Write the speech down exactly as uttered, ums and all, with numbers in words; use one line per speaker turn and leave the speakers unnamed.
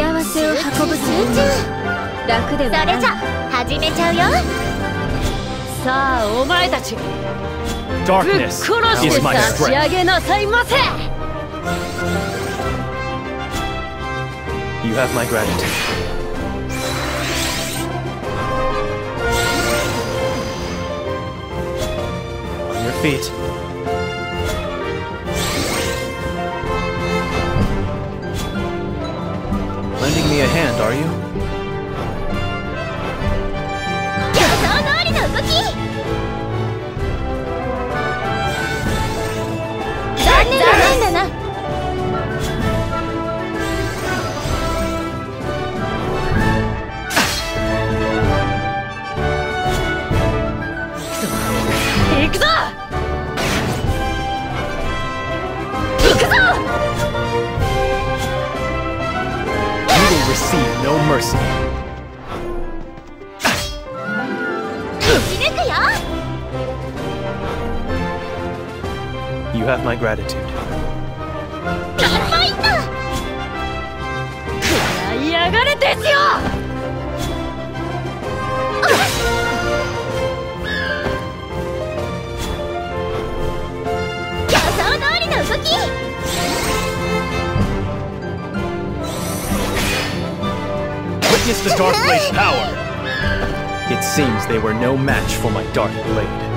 幸せを運ぶ集中。楽ではない。それじゃ始めちゃうよ。さあお前たち、ぶっ殺して差し上げなさいませ。
You have my gratitude. On your feet. Lending me a hand, are you?
予想通りの動き。残念だな。行くぞ。行くぞ。
Receive no mercy. You have my gratitude. Witness the Dark Blade's power! It seems they were no match for my Dark Blade.